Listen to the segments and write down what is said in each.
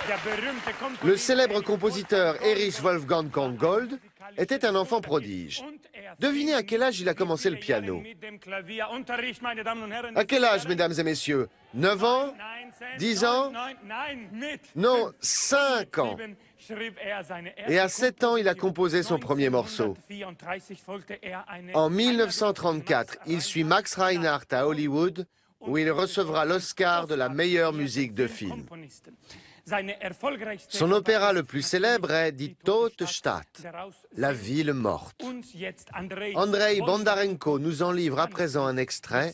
Le célèbre compositeur Erich Wolfgang von Gold était un enfant prodige. Devinez à quel âge il a commencé le piano. À quel âge, mesdames et messieurs? 9 ans? 10 ans? Non, 5 ans. Et à 7 ans, il a composé son premier morceau. En 1934, il suit Max Reinhardt à Hollywood, où il recevra l'Oscar de la meilleure musique de film. Son opéra le plus célèbre est Die Tote Stadt, la ville morte. Andrei Bondarenko nous en livre à présent un extrait,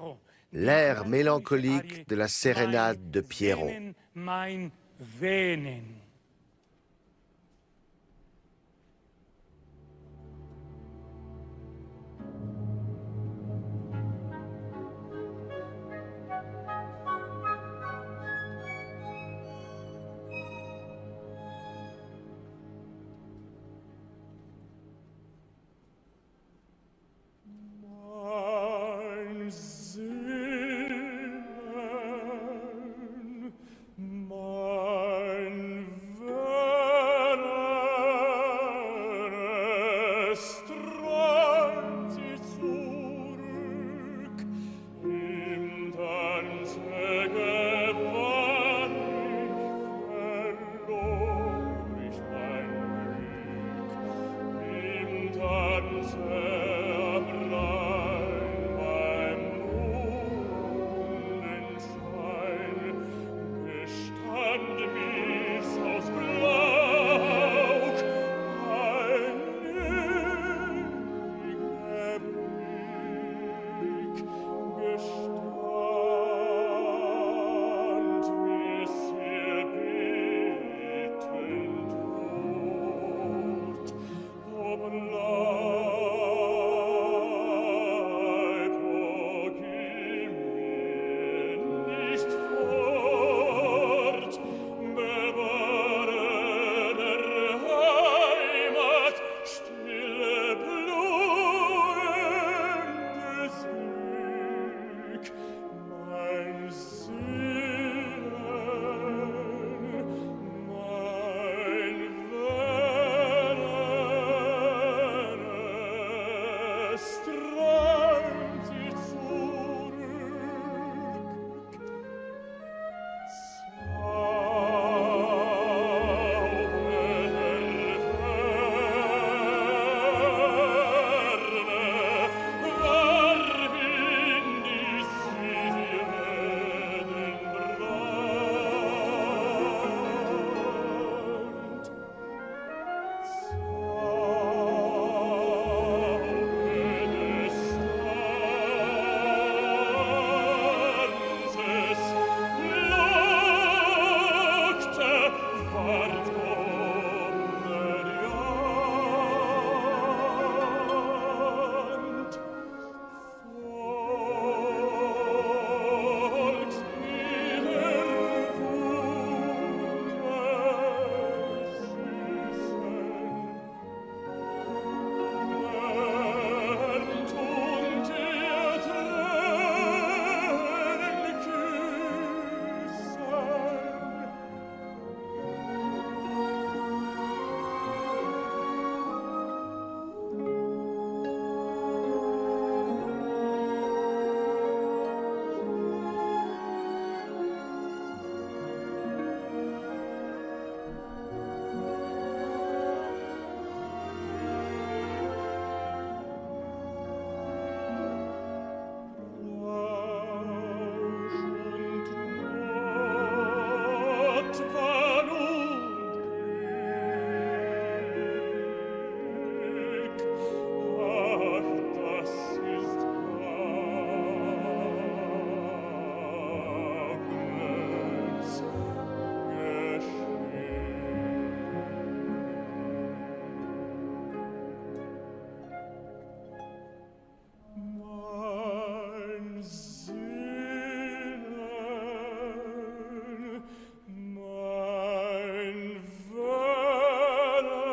l'air mélancolique de la sérénade de Pierrot.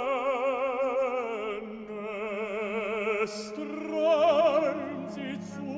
Strahlen sie zu